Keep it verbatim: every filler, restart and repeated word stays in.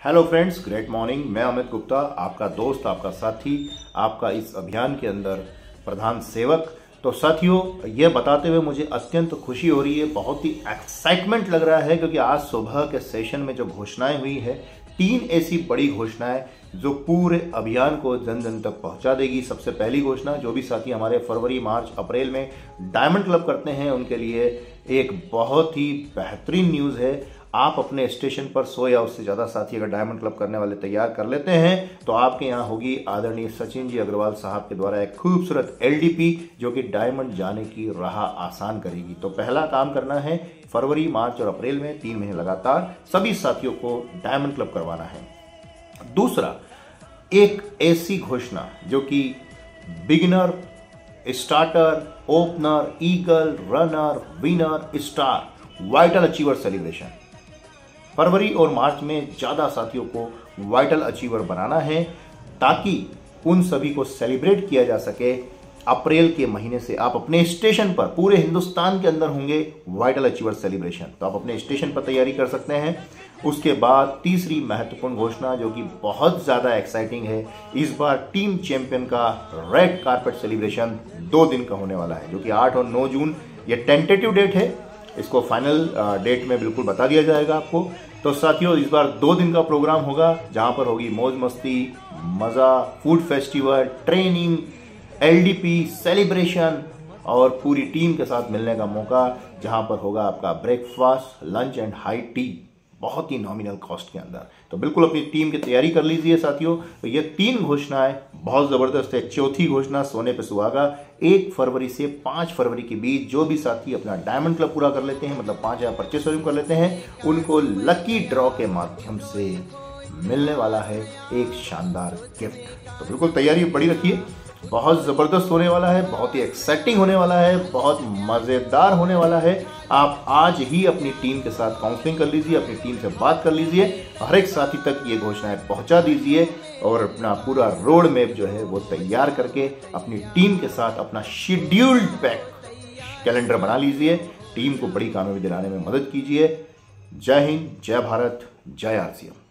Hello friends, great morning. मैं अमित गुप्ता, आपका दोस्त, आपका साथी, आपका इस अभियान के अंदर प्रधान सेवक। तो साथियों, ये बताते हुए मुझे अत्यंत खुशी हो रही है, बहुत ही एक्साइटमेंट लग रहा है, क्योंकि आज सुबह के सेशन में जो घोषणाएं हुई है, तीन ऐसी बड़ी घोषणाएं जो पूरे अभियान को जन जन तक पहुंचा देगी। सबसे पहली घोषणा, जो भी साथी हमारे फरवरी, मार्च, अप्रैल में डायमंड क्लब करते हैं, उनके लिए एक बहुत ही बेहतरीन न्यूज़ है। आप अपने स्टेशन पर सौ या उससे ज़्यादा साथी अगर डायमंड क्लब करने वाले तैयार कर लेते हैं तो आपके यहाँ होगी आदरणीय सचिन जी अग्रवाल साहब के द्वारा एक खूबसूरत एलडीपी, जो कि डायमंड जाने की राह आसान करेगी। तो पहला काम करना है, फरवरी, मार्च और अप्रैल में तीन महीने लगातार सभी साथियों को डायमंड क्लब करवाना है। दूसरा, एक ऐसी घोषणा जो कि beginner, starter, opener, eagle, runner, winner, star, vital achiever celebration. फरवरी और मार्च में ज़्यादा साथियों को वाइटल अचीवर बनाना है, ताकि उन सभी को सेलिब्रेट किया जा सके। अप्रैल के महीने से आप अपने स्टेशन पर, पूरे हिंदुस्तान के अंदर होंगे वाइटल अचीवर सेलिब्रेशन, तो आप अपने स्टेशन पर तैयारी कर सकते हैं। उसके बाद तीसरी महत्वपूर्ण घोषणा, जो कि बहुत ज़्यादा एक्साइटिंग है, इस बार टीम चैंपियन का रेड कारपेट सेलिब्रेशन दो दिन का होने वाला है, जो कि आठ और नौ जून, ये टेंटेटिव डेट है, इसको फाइनल डेट में बिल्कुल बता दिया जाएगा आपको। तो साथियों, इस बार दो दिन का प्रोग्राम होगा, जहां पर होगी मौज मस्ती, मज़ा, food festival, training, LDP, celebration और पूरी टीम के साथ मिलने का मौका, जहां पर होगा आपका breakfast, lunch and high tea, बहुत ही नॉमिनल कॉस्ट के अंदर। तो बिल्कुल अपनी टीम की तैयारी कर लीजिए साथियों। तो ये तीन घोषणाएं बहुत ज़बरदस्त है। चौथी घोषणा, सोने पे सुहागा, एक फरवरी से पाँच फरवरी के बीच जो भी साथी अपना डायमंड क्लब पूरा कर लेते हैं, मतलब पाँच हजार परचेस कर लेते हैं, उनको लकी ड्रॉ के माध्यम से मिलने वाला है एक शानदार गिफ्ट। तो बिल्कुल तैयारी बड़ी रखिए, बहुत ज़बरदस्त होने वाला है, बहुत ही एक्साइटिंग होने वाला है, बहुत मज़ेदार होने वाला है। आप आज ही अपनी टीम के साथ काउंसलिंग कर लीजिए, अपनी टीम से बात कर लीजिए, हर एक साथी तक ये घोषणाएं पहुंचा दीजिए और अपना पूरा रोड मैप जो है वो तैयार करके अपनी टीम के साथ अपना शेड्यूल्ड पैक कैलेंडर बना लीजिए। टीम को बड़ी कामयाबी दिलाने में मदद कीजिए। जय हिंद, जय भारत, जय आरसीएम।